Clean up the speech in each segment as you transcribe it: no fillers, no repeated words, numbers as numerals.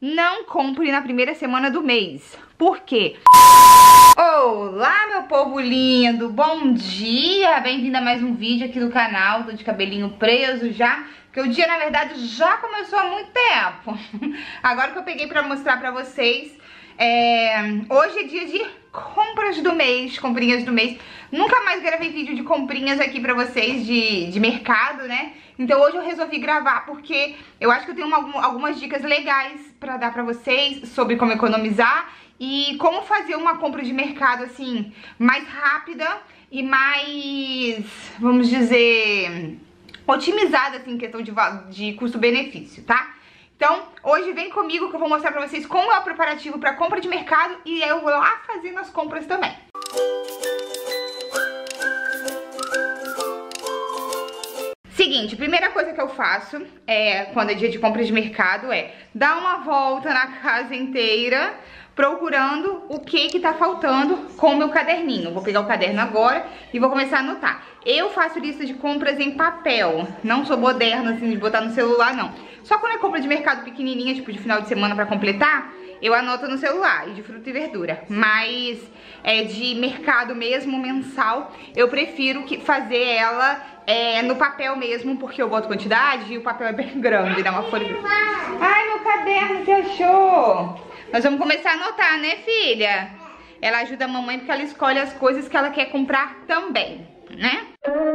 não compre na primeira semana do mês. Por quê? Olá, meu povo lindo, bom dia, bem-vindo a mais um vídeo aqui do canal. Tô de cabelinho preso já, porque o dia na verdade já começou há muito tempo. Agora que eu peguei pra mostrar pra vocês, hoje é dia de compras do mês, comprinhas do mês. Nunca mais gravei vídeo de comprinhas aqui pra vocês de mercado, né? Então hoje eu resolvi gravar porque eu acho que eu tenho algumas dicas legais pra dar pra vocês sobre como economizar e como fazer uma compra de mercado assim mais rápida e mais, vamos dizer, otimizada assim em questão de custo-benefício, tá? Então, hoje vem comigo que eu vou mostrar pra vocês como é o preparativo pra compra de mercado e eu vou lá fazendo as compras também. Seguinte, primeira coisa que eu faço quando é dia de compra de mercado é dar uma volta na casa inteira procurando o que tá faltando com o meu caderninho. Vou pegar o caderno agora e vou começar a anotar. Eu faço lista de compras em papel, não sou moderna assim de botar no celular não. Só quando é compra de mercado pequenininha, tipo de final de semana pra completar, eu anoto no celular, e de fruta e verdura. Mas de mercado mesmo, mensal, eu prefiro fazer ela no papel mesmo, porque eu boto quantidade e o papel é bem grande, dá uma folha. Ai, meu caderno, você achou? Nós vamos começar a anotar, né, filha? Ela ajuda a mamãe porque ela escolhe as coisas que ela quer comprar também, né?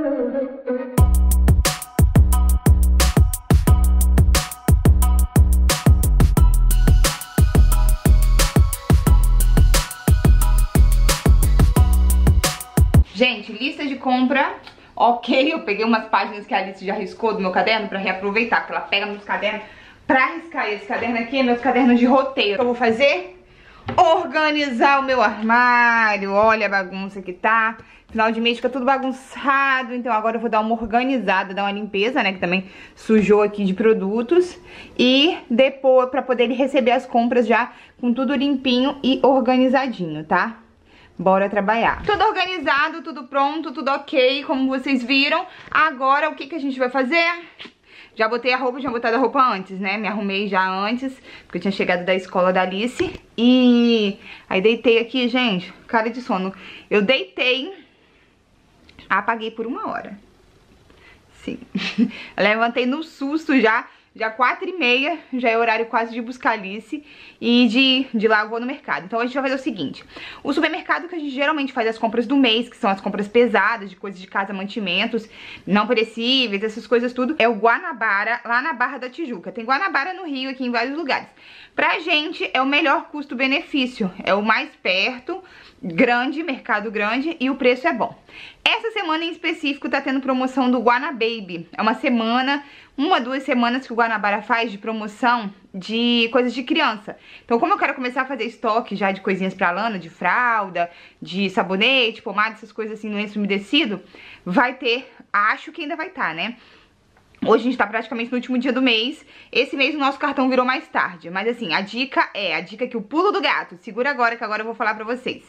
Gente, lista de compra, ok, eu peguei umas páginas que a Alice já riscou do meu caderno pra reaproveitar, porque ela pega meus cadernos pra riscar. Esse caderno aqui é meus cadernos de roteiro. O que eu vou fazer? Organizar o meu armário. Olha a bagunça que tá. Final de mês fica tudo bagunçado, então agora eu vou dar uma organizada, dar uma limpeza, né, que também sujou aqui de produtos. E depois, pra poder receber as compras já com tudo limpinho e organizadinho, tá? Bora trabalhar. Tudo organizado, tudo pronto, tudo ok, como vocês viram. Agora o que a gente vai fazer? Já botei a roupa, tinha botado a roupa antes, né? Me arrumei já antes, porque eu tinha chegado da escola da Alice. E aí deitei aqui, gente, cara de sono. Eu deitei, apaguei por 1 hora. Sim. Levantei no susto já 4h30, já é horário quase de buscar a Alice. E de lá eu vou no mercado. Então a gente vai fazer o seguinte: o supermercado que a gente geralmente faz as compras do mês, que são as compras pesadas, de coisas de casa, mantimentos, não perecíveis, essas coisas tudo, é o Guanabara, lá na Barra da Tijuca. Tem Guanabara no Rio, aqui em vários lugares. Pra gente é o melhor custo-benefício, é o mais perto, grande, mercado grande, e o preço é bom. Essa semana em específico tá tendo promoção do Guanababy. É uma semana, 2 semanas que o Guanabara faz de promoção de coisas de criança. Então, como eu quero começar a fazer estoque já de coisinhas pra Lana, de fralda, de sabonete, pomada, essas coisas assim no lenço umedecido, vai ter, acho que ainda vai estar, né? Hoje a gente tá praticamente no último dia do mês. Esse mês o nosso cartão virou mais tarde. Mas assim, a dica que o pulo do gato, segura agora que agora eu vou falar pra vocês,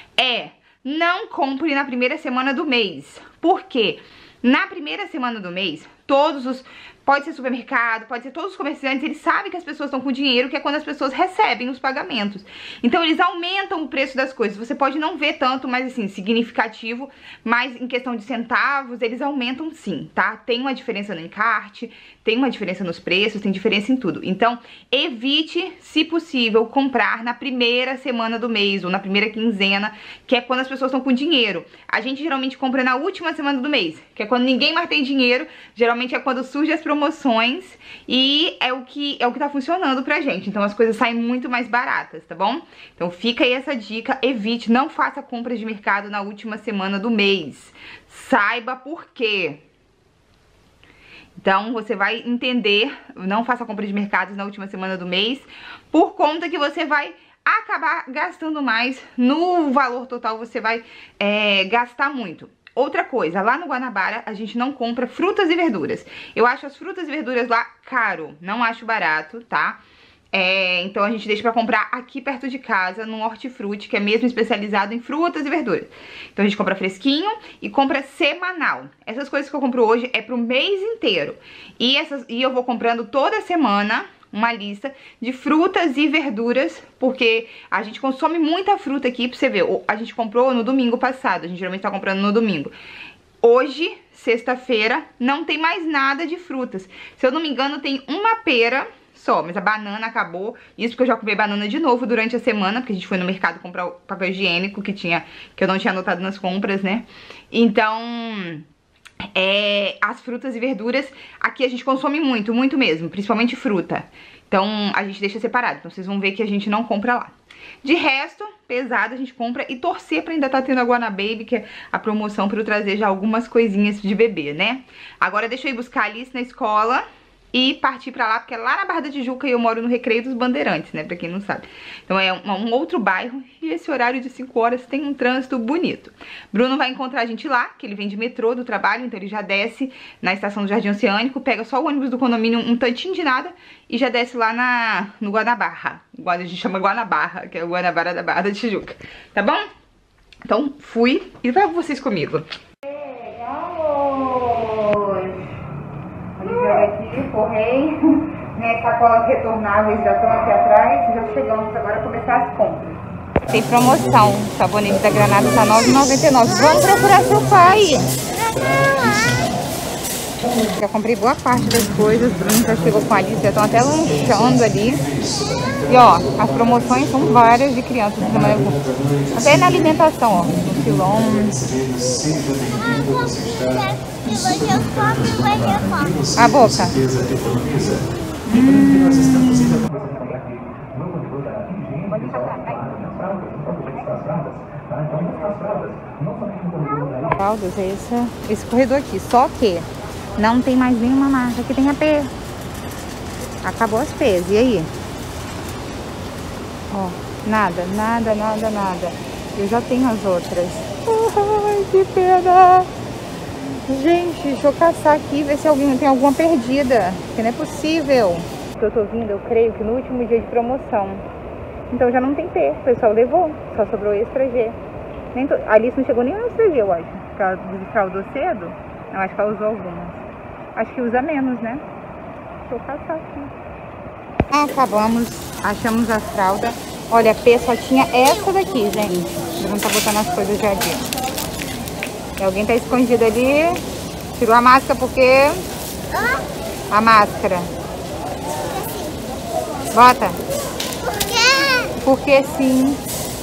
não compre na primeira semana do mês. Por quê? Na primeira semana do mês, pode ser supermercado, pode ser todos os comerciantes, eles sabem que as pessoas estão com dinheiro, que é quando as pessoas recebem os pagamentos. Então eles aumentam o preço das coisas. Você pode não ver tanto, mas assim, significativo, mas em questão de centavos, eles aumentam sim, tá? Tem uma diferença no encarte, tem uma diferença nos preços, tem diferença em tudo. Então, evite, se possível, comprar na primeira semana do mês, ou na primeira quinzena, que é quando as pessoas estão com dinheiro. A gente geralmente compra na última semana do mês, que é quando ninguém mais tem dinheiro, geralmente é quando surge as promoções e é o que tá funcionando pra gente. Então as coisas saem muito mais baratas, tá bom? Então fica aí essa dica, evite, não faça compras de mercado na última semana do mês. Saiba por quê. Então você vai entender, não faça compra de mercados na última semana do mês, por conta que você vai acabar gastando mais, no valor total você vai gastar muito. Outra coisa, lá no Guanabara a gente não compra frutas e verduras. Eu acho as frutas e verduras lá caro, não acho barato, tá? Então a gente deixa pra comprar aqui perto de casa, no Hortifruti, que é mesmo especializado em frutas e verduras. Então a gente compra fresquinho e compra semanal. Essas coisas que eu compro hoje é pro mês inteiro. E eu vou comprando toda semana uma lista de frutas e verduras, porque a gente consome muita fruta aqui, pra você ver. A gente comprou no domingo passado, a gente geralmente tá comprando no domingo. Hoje, sexta-feira, não tem mais nada de frutas. Se eu não me engano, tem uma pera só, mas a banana acabou. Isso porque eu já comprei banana de novo durante a semana, porque a gente foi no mercado comprar o papel higiênico que eu não tinha anotado nas compras, né? Então, as frutas e verduras aqui a gente consome muito, muito mesmo, principalmente fruta. Então, a gente deixa separado. Então, vocês vão ver que a gente não compra lá. De resto, pesado, a gente compra e torcer pra ainda tá tendo a Guanababy, que é a promoção pra eu trazer já algumas coisinhas de bebê, né? Agora deixa eu ir buscar a Alice na escola e partir pra lá, porque é lá na Barra da Tijuca e eu moro no Recreio dos Bandeirantes, né? Pra quem não sabe. Então é um outro bairro e esse horário de 5 horas tem um trânsito bonito. Bruno vai encontrar a gente lá, que ele vem de metrô do trabalho, então ele já desce na estação do Jardim Oceânico, pega só o ônibus do condomínio, um tantinho de nada, e já desce lá no Guanabarra. A gente chama Guanabarra, que é o Guanabara da Barra da Tijuca. Tá bom? Então fui e levo vocês comigo. Aqui, correi, minhas sacolas retornáveis já estão aqui atrás, já chegamos agora a começar as compras. Tem promoção, o sabonete da Granada tá R$ 9,99. Vamos procurar seu pai. Já comprei boa parte das coisas, Bruno já chegou com a Alice, já estão até lanchando ali. E ó, as promoções são várias de crianças, até na alimentação, ó, no filão. A boca. Fraldas, esse corredor aqui, só que não tem mais nenhuma marca que tenha P. Acabou as P's, e aí? Ó, nada. Eu já tenho as outras. Ai, que pena. Gente, deixa eu caçar aqui, ver se alguém tem alguma perdida. Porque não é possível. Que eu tô vindo, eu creio que no último dia de promoção. Então já não tem P, o pessoal levou. Só sobrou extra G. A Alice não chegou nem no extra G, eu acho. Porque ela fraldou cedo. Eu acho que ela usou algumas. Acho que usa menos, né? Deixa eu caçar aqui. Acabamos, achamos a fralda. Olha, a P só tinha essa daqui, gente. Não tá botando as coisas já ali. E alguém tá escondido ali. Tirou a máscara porque... A máscara. Bota. Por quê? Porque sim.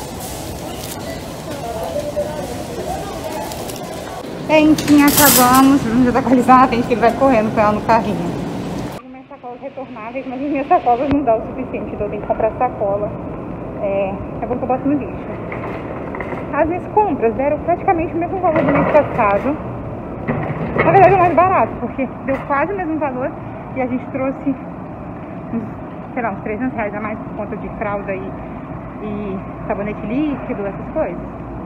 Enfim, acabamos. Já tá com a Alice na frente que ele vai correndo com ela no carrinho. Minhas sacolas retornáveis, mas as minhas sacolas não dá o suficiente, então eu tenho que comprar sacola. É bom que eu boto no lixo. As minhas compras deram praticamente o mesmo valor do mês passado. Na verdade é mais barato, porque deu quase o mesmo valor e a gente trouxe sei lá, uns R$300 a mais por conta de fralda e sabonete líquido, essas coisas.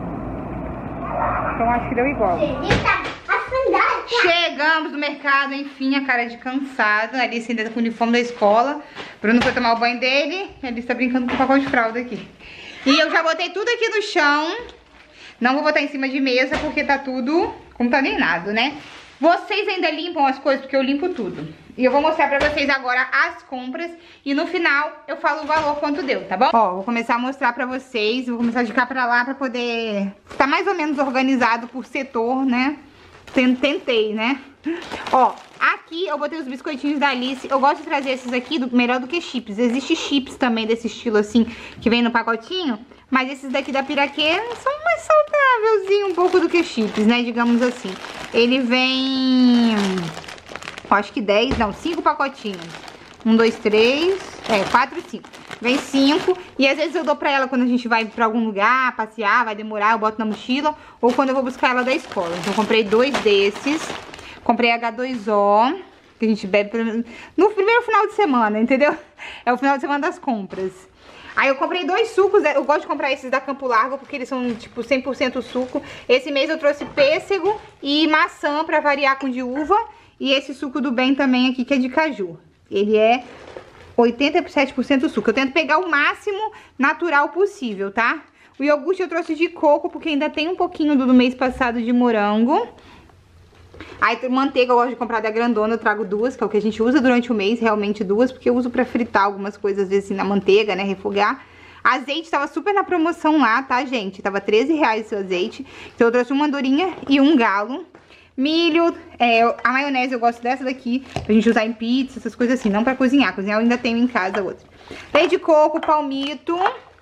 Então acho que deu igual. Chegamos no mercado, enfim, a cara de cansada. A Alice ainda tá com o uniforme da escola. Bruno foi tomar o banho dele. A Alice tá brincando com o pacote de fralda aqui. E eu já botei tudo aqui no chão. Não vou botar em cima de mesa porque tá tudo contaminado, né? Vocês ainda limpam as coisas porque eu limpo tudo. E eu vou mostrar pra vocês agora as compras. E no final eu falo o valor quanto deu, tá bom? Ó, vou começar a mostrar pra vocês. Vou começar de cá pra lá pra poder ficar mais ou menos organizado por setor, né? Tentei, né? Ó, aqui eu botei os biscoitinhos da Alice. Eu gosto de trazer esses aqui melhor do que chips. Existe chips também desse estilo assim, que vem no pacotinho. Mas esses daqui da Piraquê são mais saudávelzinho um pouco do que chips, né? Digamos assim. Ele vem... eu acho que 5 pacotinhos. 1, 2, 3... 4 e 5. Vem 5. E às vezes eu dou pra ela quando a gente vai pra algum lugar, passear, vai demorar, eu boto na mochila. Ou quando eu vou buscar ela da escola. Então eu comprei 2 desses. Comprei H2O, que a gente bebe no primeiro final de semana, entendeu? É o final de semana das compras. Aí eu comprei 2 sucos, eu gosto de comprar esses da Campo Largo, porque eles são tipo 100% suco. Esse mês eu trouxe pêssego e maçã pra variar com de uva. E esse suco do bem também aqui, que é de caju. Ele é 87% suco. Eu tento pegar o máximo natural possível, tá? O iogurte eu trouxe de coco, porque ainda tem um pouquinho do mês passado de morango. Aí tem manteiga, eu gosto de comprar da grandona, eu trago duas, que é o que a gente usa durante o mês, realmente duas, porque eu uso pra fritar algumas coisas, às vezes assim, na manteiga, né, refogar. Azeite tava super na promoção lá, tá, gente? Tava R$13 o azeite, então eu trouxe uma andorinha e um galo. Milho, a maionese eu gosto dessa daqui, pra gente usar em pizza, essas coisas assim, não pra cozinhar. Cozinhar eu ainda tenho em casa outra. Leite de coco, palmito.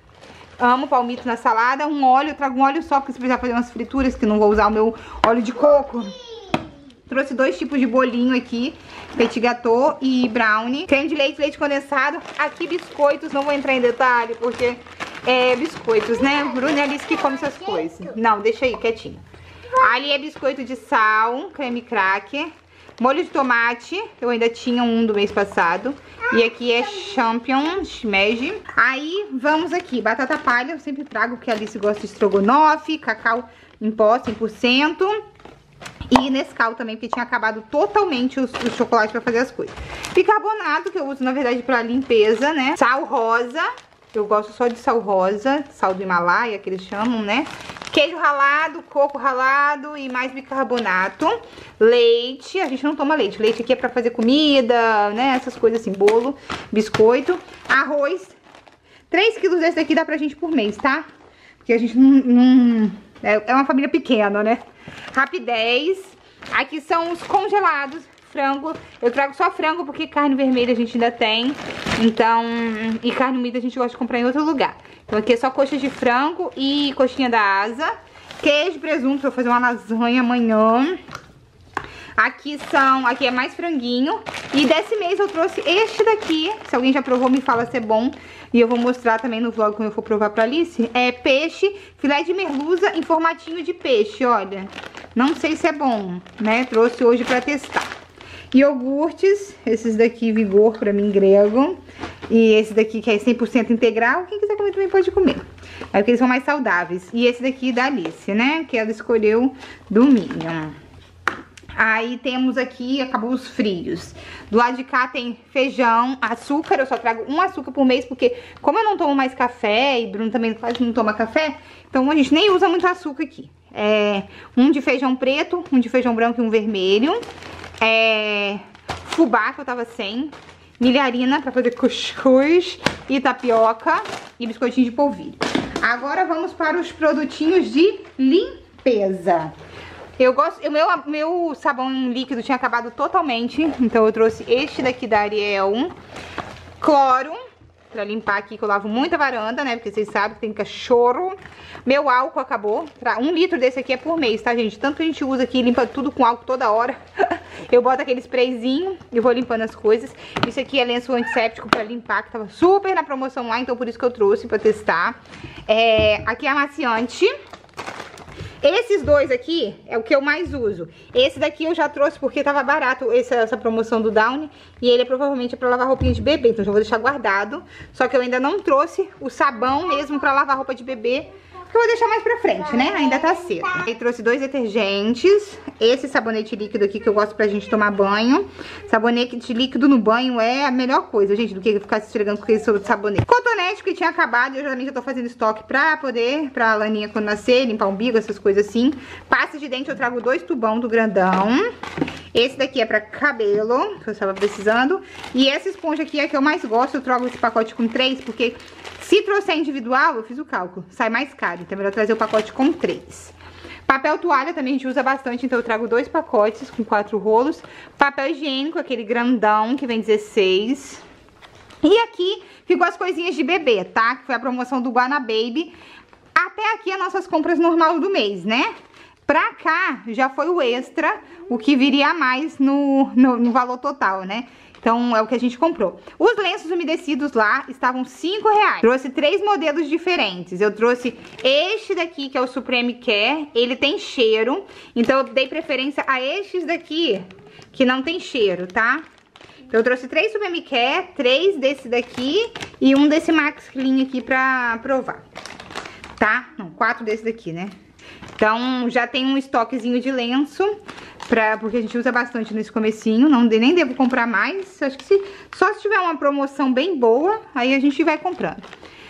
Amo palmito na salada. Um óleo, eu trago um óleo só, porque se precisar fazer umas frituras, que não vou usar o meu óleo de coco. Trouxe 2 tipos de bolinho aqui, petit gâteau e brownie. Creme de leite, leite condensado. Aqui biscoitos, não vou entrar em detalhe, porque é biscoitos, né? Bruno é Alice que come essas coisas. Não, deixa aí, quietinho. Ali é biscoito de sal, creme cracker, molho de tomate, eu ainda tinha um do mês passado. E aqui é champignon, shimeji. Aí vamos aqui, batata palha, eu sempre trago, porque a Alice gosta de estrogonofe, cacau em pó, 100%. E Nescau também, porque tinha acabado totalmente o chocolate pra fazer as coisas. Bicarbonato, que eu uso na verdade pra limpeza, né? Sal rosa, eu gosto só de sal rosa, sal do Himalaia, que eles chamam, né? Queijo ralado, coco ralado e mais bicarbonato. Leite, a gente não toma leite. Leite aqui é pra fazer comida, né? Essas coisas assim, bolo, biscoito. Arroz. 3 quilos desse daqui dá pra gente por mês, tá? Porque a gente não é uma família pequena, né? Rapidez. Aqui são os congelados. Frango, eu trago só frango porque carne vermelha a gente ainda tem. Então, e carne moída a gente gosta de comprar em outro lugar. Então aqui é só coxas de frango e coxinha da asa. Queijo, presunto, pra eu fazer uma lasanha amanhã. Aqui é mais franguinho. E desse mês eu trouxe este daqui. Se alguém já provou, me fala se é bom. E eu vou mostrar também no vlog quando eu for provar pra Alice. É peixe, filé de merluza em formatinho de peixe, olha. Não sei se é bom, né? Trouxe hoje pra testar. Iogurtes, esses daqui Vigor pra mim grego. E esse daqui que é 100% integral, quem quiser comer também pode comer. É porque eles são mais saudáveis. E esse daqui da Alice, né? Que ela escolheu do Minion. Aí temos aqui, acabou os frios. Do lado de cá tem feijão, açúcar. Eu só trago um açúcar por mês, porque como eu não tomo mais café, e Bruno também quase não toma café, então a gente nem usa muito açúcar aqui. Um de feijão preto, um de feijão branco e um vermelho. Fubá, que eu tava sem. Milharina pra fazer cuscuz e tapioca e biscoitinho de polvilho. Agora vamos para os produtinhos de limpeza. Eu gosto, meu sabão líquido tinha acabado totalmente, então eu trouxe este daqui da Ariel. Cloro, pra limpar aqui, que eu lavo muita varanda, né, porque vocês sabem que tem cachorro. Meu álcool acabou, 1 litro desse aqui é por mês, tá, gente? Tanto que a gente usa aqui, limpa tudo com álcool toda hora. Eu boto aquele sprayzinho e vou limpando as coisas. Isso aqui é lenço antisséptico pra limpar, que tava super na promoção lá, então por isso que eu trouxe pra testar. Aqui é amaciante. Esses dois aqui é o que eu mais uso. Esse daqui eu já trouxe porque tava barato essa promoção do Downy. E ele provavelmente é pra lavar roupinha de bebê, então já vou deixar guardado. Só que eu ainda não trouxe o sabão mesmo pra lavar roupa de bebê, que eu vou deixar mais pra frente, né? Ainda tá cedo. Aí trouxe 2 detergentes. Esse sabonete líquido aqui que eu gosto pra gente tomar banho. Sabonete líquido no banho é a melhor coisa, gente, do que ficar se esfregando com aquele soro de sabonete. Cotonete que tinha acabado, eu geralmente já tô fazendo estoque pra Laninha quando nascer, limpar o umbigo, essas coisas assim. Pasta de dente eu trago 2 tubão do grandão. Esse daqui é pra cabelo, que eu estava precisando. E essa esponja aqui é a que eu mais gosto. Eu trago esse pacote com 3, porque se trouxer individual, eu fiz o cálculo, sai mais caro. Então é melhor trazer o pacote com 3. Papel toalha também a gente usa bastante, então eu trago 2 pacotes com 4 rolos. Papel higiênico, aquele grandão, que vem 16. E aqui ficou as coisinhas de bebê, tá? Que foi a promoção do Guana Baby. Até aqui as nossas compras normais do mês, né? Pra cá já foi o extra, o que viria a mais no valor total, né? Então é o que a gente comprou. Os lenços umedecidos lá estavam R$5. Trouxe 3 modelos diferentes. Eu trouxe este daqui, que é o Supreme Care. Ele tem cheiro, então eu dei preferência a estes daqui, que não tem cheiro, tá? Então eu trouxe 3 Supreme Care, 3 desse daqui e um desse Max Clean aqui pra provar, tá? Não, 4 desse daqui, né? Então já tem um estoquezinho de lenço, porque a gente usa bastante nesse comecinho, nem devo comprar mais, acho que só se tiver uma promoção bem boa, aí a gente vai comprando.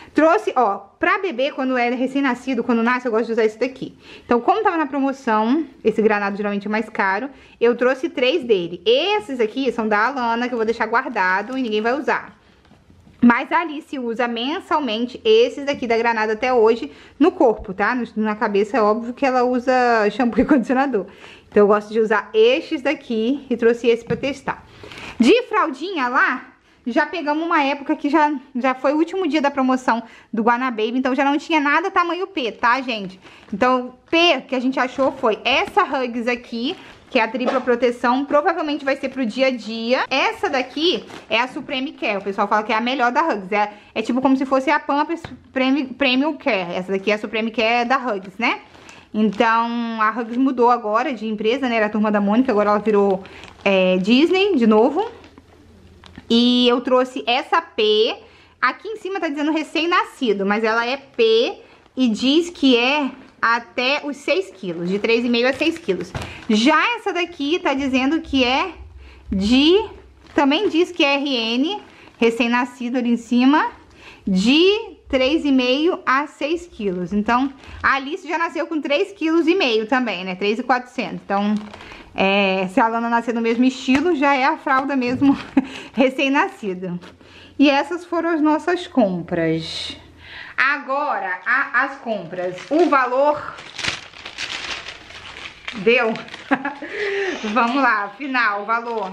Trouxe, ó, pra bebê, quando é recém-nascido, quando nasce, eu gosto de usar esse daqui. Então, como tava na promoção, esse granado geralmente é mais caro, eu trouxe 3 dele. Esses aqui são da Alana, que eu vou deixar guardado e ninguém vai usar. Mas a Alice usa mensalmente esses daqui da Granada até hoje no corpo, tá? Na cabeça é óbvio que ela usa shampoo e condicionador. Então eu gosto de usar estes daqui e trouxe esse pra testar. De fraldinha lá, já pegamos uma época que já foi o último dia da promoção do Guanababy, então já não tinha nada tamanho P, tá, gente? Então o P que a gente achou foi essa Huggies aqui, que é a tripla proteção, provavelmente vai ser pro dia a dia. Essa daqui é a Supreme Care, o pessoal fala que é a melhor da Huggies. É tipo como se fosse a Pampers Premium Care. Essa daqui é a Supreme Care da Huggies, né? Então, a Huggies mudou agora de empresa, né? Era a Turma da Mônica, agora ela virou Disney de novo. E eu trouxe essa P. Aqui em cima tá dizendo recém-nascido, mas ela é P e diz que é até os 6 quilos, de 3,5 a 6 quilos. Já essa daqui tá dizendo que é também diz que é RN, recém-nascido ali em cima, de 3,5 a 6 quilos. Então, a Alice já nasceu com 3,5 kg também, né? 3,400. Então, se a Alana nascer no mesmo estilo, já é a fralda mesmo recém-nascida. E essas foram as nossas compras. Agora, as compras. O valor deu. Vamos lá, final, valor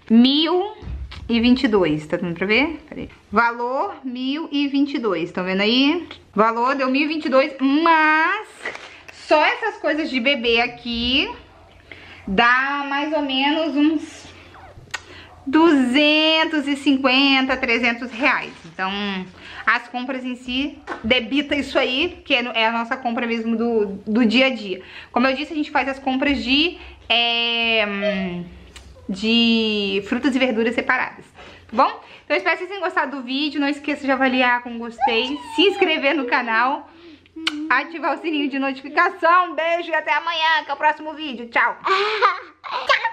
1.022, tá dando pra ver? Peraí. Valor 1.022, estão vendo aí? Valor deu 1.022, mas só essas coisas de bebê aqui dá mais ou menos uns 250, 300 reais. Então, as compras em si, debita isso aí, que é a nossa compra mesmo do dia a dia. Como eu disse, a gente faz as compras de frutas e verduras separadas, tá bom? Então eu espero que vocês tenham gostado do vídeo. Não esqueça de avaliar com gostei, se inscrever no canal, ativar o sininho de notificação. Beijo e até amanhã, que é o próximo vídeo. Tchau! Tchau!